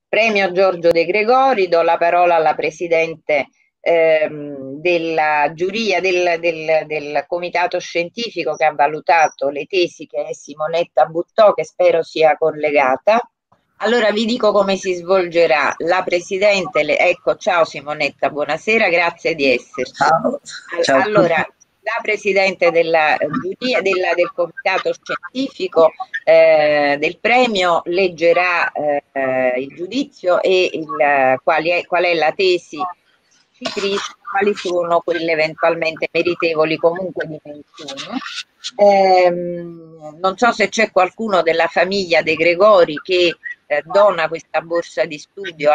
Premio Giorgio De Gregori. Do la parola alla Presidente della giuria del Comitato Scientifico che ha valutato le tesi, che è Simonetta Buttò, che spero sia collegata. Allora vi dico come si svolgerà. La Presidente, ecco, ciao Simonetta, buonasera, grazie di esserci. Ciao, ciao a Allora, tutti. la Presidente della giuria del Comitato Scientifico del premio leggerà il giudizio e qual è la tesi vincitrice, quali sono quelle eventualmente meritevoli comunque di menzione. Non so se c'è qualcuno della famiglia De Gregori che dona questa borsa di studio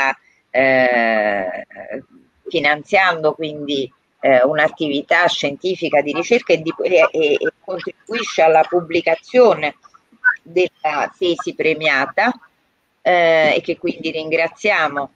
eh, finanziando quindi un'attività scientifica di ricerca e contribuisce alla pubblicazione della tesi premiata e che quindi ringraziamo.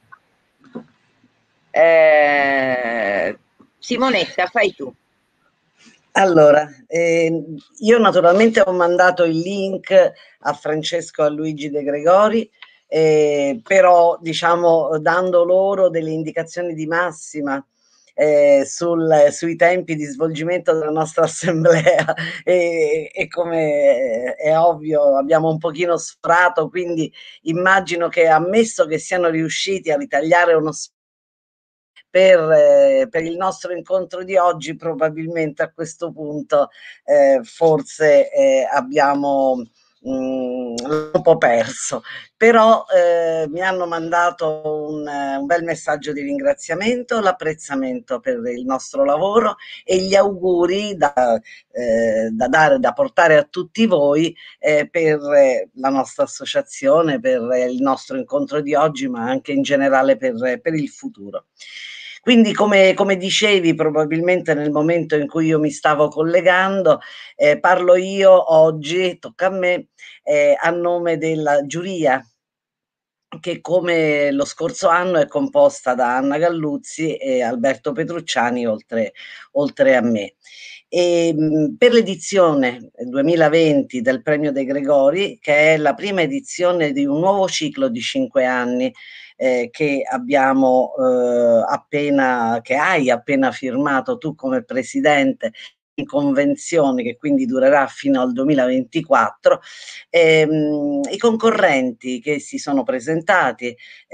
Simonetta, fai tu. Allora, io naturalmente ho mandato il link a Francesco e a Luigi De Gregori, però diciamo dando loro delle indicazioni di massima sui tempi di svolgimento della nostra assemblea e come è ovvio abbiamo un pochino sforato, quindi immagino che, ammesso che siano riusciti a ritagliare uno per il nostro incontro di oggi, probabilmente a questo punto forse abbiamo un po' perso, però mi hanno mandato un bel messaggio di ringraziamento, l'apprezzamento per il nostro lavoro e gli auguri da portare a tutti voi per la nostra associazione, per il nostro incontro di oggi, ma anche in generale per il futuro. Quindi, come dicevi, probabilmente nel momento in cui io mi stavo collegando, parlo io oggi, tocca a me, a nome della giuria, che come lo scorso anno è composta da Anna Galluzzi e Alberto Petrucciani, oltre a me. Per l'edizione 2020 del Premio De Gregori, che è la prima edizione di un nuovo ciclo di 5 anni, che hai appena firmato tu come presidente in convenzione, che quindi durerà fino al 2024, i concorrenti che si sono presentati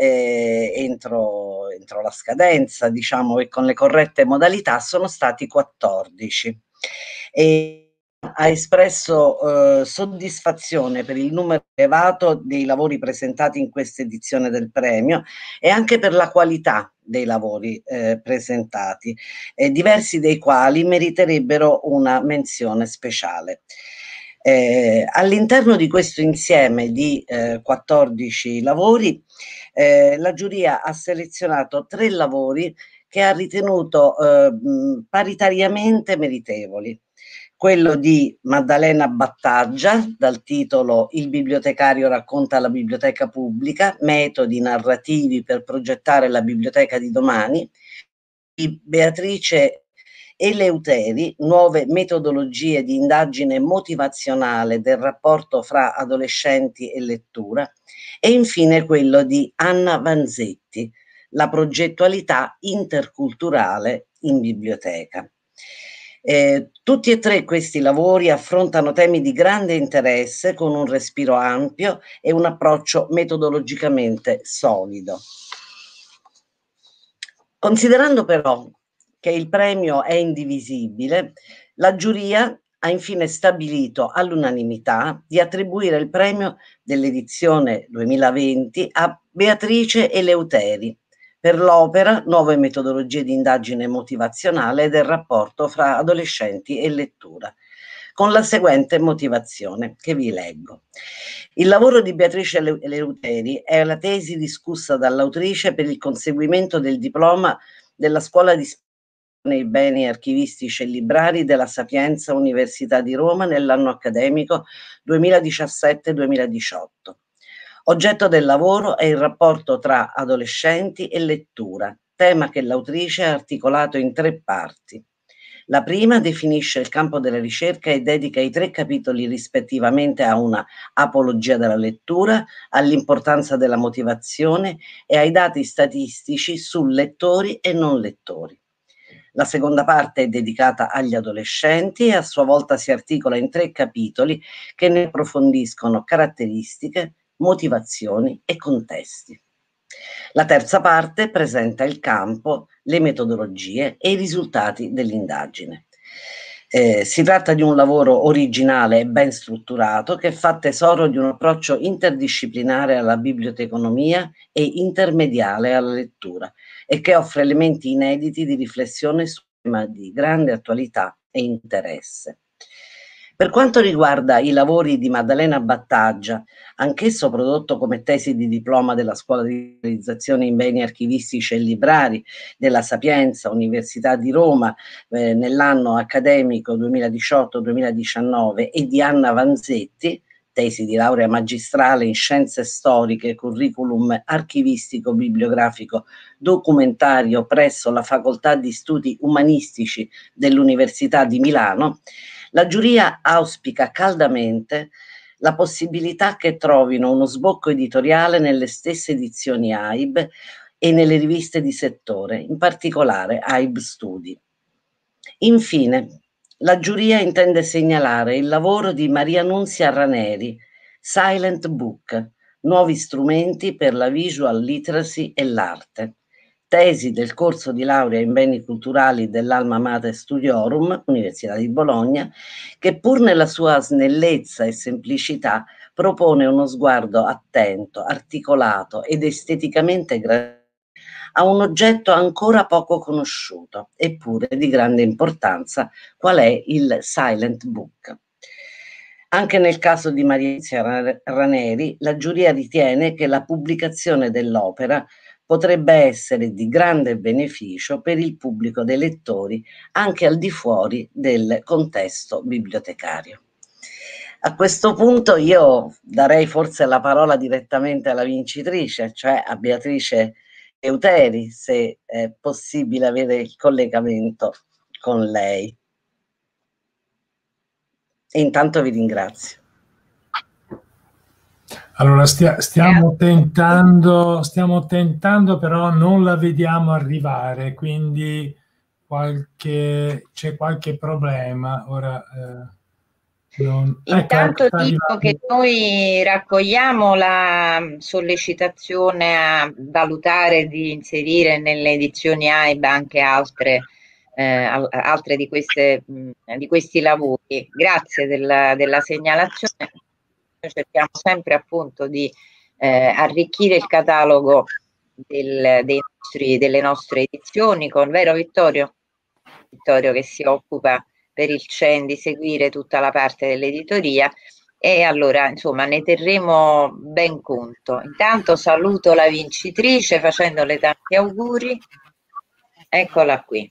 entro la scadenza, diciamo, e con le corrette modalità, sono stati 14. E ha espresso soddisfazione per il numero elevato dei lavori presentati in questa edizione del premio e anche per la qualità dei lavori presentati, diversi dei quali meriterebbero una menzione speciale. All'interno di questo insieme di 14 lavori, la giuria ha selezionato 3 lavori che ha ritenuto paritariamente meritevoli. Quello di Maddalena Battaggia, dal titolo Il bibliotecario racconta la biblioteca pubblica, metodi narrativi per progettare la biblioteca di domani, di Beatrice Eleuteri, nuove metodologie di indagine motivazionale del rapporto fra adolescenti e lettura, e infine quello di Anna Vanzetti, la progettualità interculturale in biblioteca. Tutti e 3 questi lavori affrontano temi di grande interesse con un respiro ampio e un approccio metodologicamente solido. Considerando però che il premio è indivisibile, la giuria ha infine stabilito all'unanimità di attribuire il premio dell'edizione 2020 a Beatrice Eleuteri per l'opera Nuove metodologie di indagine motivazionale del rapporto fra adolescenti e lettura, con la seguente motivazione che vi leggo. Il lavoro di Beatrice Eleuteri è la tesi discussa dall'autrice per il conseguimento del diploma della Scuola di nei beni archivistici e librari della Sapienza Università di Roma nell'anno accademico 2017-2018. Oggetto del lavoro è il rapporto tra adolescenti e lettura, tema che l'autrice ha articolato in 3 parti. La prima definisce il campo della ricerca e dedica i 3 capitoli rispettivamente a una apologia della lettura, all'importanza della motivazione e ai dati statistici su lettori e non lettori. La seconda parte è dedicata agli adolescenti e a sua volta si articola in 3 capitoli che ne approfondiscono caratteristiche, motivazioni e contesti. La terza parte presenta il campo, le metodologie e i risultati dell'indagine. Si tratta di un lavoro originale e ben strutturato che fa tesoro di un approccio interdisciplinare alla biblioteconomia e intermediale alla lettura e che offre elementi inediti di riflessione su un tema di grande attualità e interesse. Per quanto riguarda i lavori di Maddalena Battaggia, anch'esso prodotto come tesi di diploma della Scuola di Realizzazione in Beni Archivistici e Librari della Sapienza, Università di Roma, nell'anno accademico 2018-2019, e di Anna Vanzetti, tesi di laurea magistrale in Scienze Storiche, curriculum archivistico bibliografico documentario presso la Facoltà di Studi Umanistici dell'Università di Milano, la giuria auspica caldamente la possibilità che trovino uno sbocco editoriale nelle stesse edizioni AIB e nelle riviste di settore, in particolare AIB Studi. Infine, la giuria intende segnalare il lavoro di Maria Nunzia Raneri, Silent Book, nuovi strumenti per la visual literacy e l'arte, tesi del corso di laurea in beni culturali dell'Alma Mater Studiorum, Università di Bologna, che pur nella sua snellezza e semplicità propone uno sguardo attento, articolato ed esteticamente gradevole a un oggetto ancora poco conosciuto, eppure di grande importanza, qual è il Silent Book. Anche nel caso di Marizia Raneri, la giuria ritiene che la pubblicazione dell'opera potrebbe essere di grande beneficio per il pubblico dei lettori anche al di fuori del contesto bibliotecario. A questo punto io darei forse la parola direttamente alla vincitrice, cioè a Beatrice Euteri, se è possibile avere il collegamento con lei. E intanto vi ringrazio. Allora stiamo tentando, però non la vediamo arrivare, quindi c'è qualche problema. Ora, intanto dico che noi raccogliamo la sollecitazione a valutare di inserire nelle edizioni AIB anche altre di questi lavori. Grazie della segnalazione. Noi cerchiamo sempre appunto di arricchire il catalogo delle nostre edizioni con, vero Vittorio? Vittorio che si occupa per il CEN di seguire tutta la parte dell'editoria, e allora insomma ne terremo ben conto. Intanto saluto la vincitrice facendole tanti auguri. Eccola qui.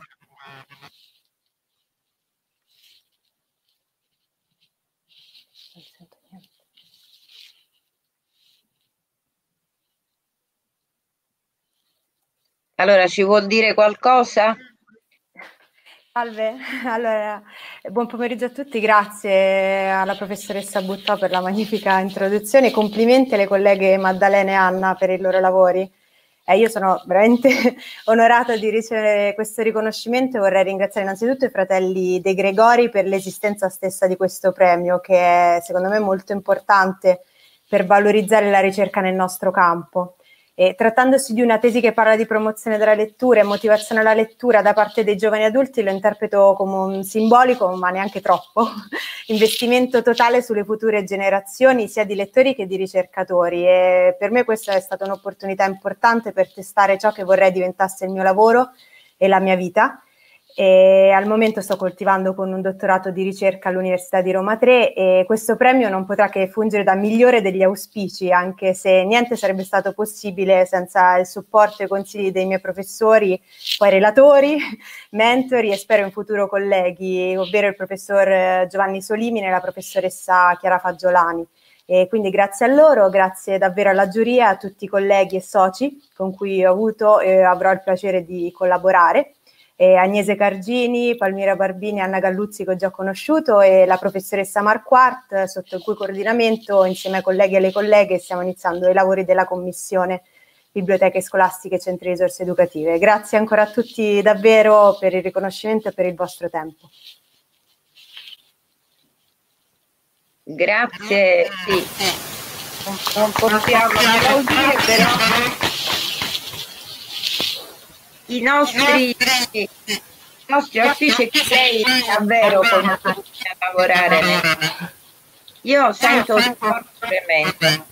Allora, ci vuol dire qualcosa? Salve, allora, buon pomeriggio a tutti, grazie alla professoressa Buttò per la magnifica introduzione, complimenti alle colleghe Maddalena e Anna per i loro lavori. Io sono veramente onorata di ricevere questo riconoscimento e vorrei ringraziare innanzitutto i fratelli De Gregori per l'esistenza stessa di questo premio, che è secondo me molto importante per valorizzare la ricerca nel nostro campo. E trattandosi di una tesi che parla di promozione della lettura e motivazione alla lettura da parte dei giovani adulti, lo interpreto come un simbolico, ma neanche troppo, investimento totale sulle future generazioni sia di lettori che di ricercatori, e per me questa è stata un'opportunità importante per testare ciò che vorrei diventasse il mio lavoro e la mia vita. E al momento sto coltivando con un dottorato di ricerca all'Università di Roma 3 e questo premio non potrà che fungere da migliore degli auspici, anche se niente sarebbe stato possibile senza il supporto e i consigli dei miei professori, poi relatori, mentori e spero in futuro colleghi, ovvero il professor Giovanni Solimine e la professoressa Chiara Fagiolani. E quindi grazie a loro, grazie davvero alla giuria, a tutti i colleghi e soci con cui ho avuto e avrò il piacere di collaborare. Agnese Cargini, Palmira Barbini, Anna Galluzzi, che ho già conosciuto, e la professoressa Marquardt, sotto il cui coordinamento, insieme ai colleghi e alle colleghe, stiamo iniziando i lavori della Commissione Biblioteche Scolastiche e Centri Risorse Educative. Grazie ancora a tutti davvero per il riconoscimento e per il vostro tempo. Grazie, sì. Non possiamo applaudire, però i nostri auspici che lei davvero continui a lavorare. Io sento un sforzo tremendo.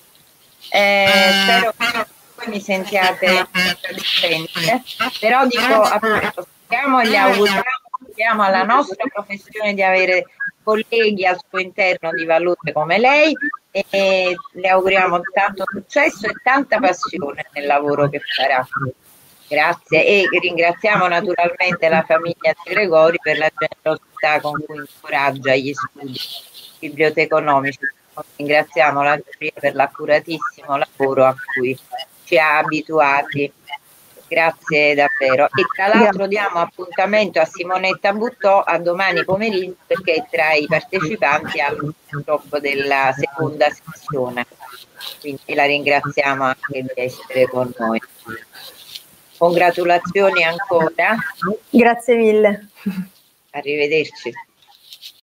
Spero che voi mi sentiate presente, però dico appunto, speriamo e gli auguriamo alla nostra professione di avere colleghi al suo interno di valore come lei, e le auguriamo tanto successo e tanta passione nel lavoro che farà. Grazie, e ringraziamo naturalmente la famiglia De Gregori per la generosità con cui incoraggia gli studi biblioteconomici. Ringraziamo la giuria per l'accuratissimo lavoro a cui ci ha abituati. Grazie davvero. E tra l'altro diamo appuntamento a Simonetta Buttò a domani pomeriggio, perché è tra i partecipanti al workshop della seconda sessione. Quindi la ringraziamo anche di essere con noi. Congratulazioni ancora. Grazie mille. Arrivederci.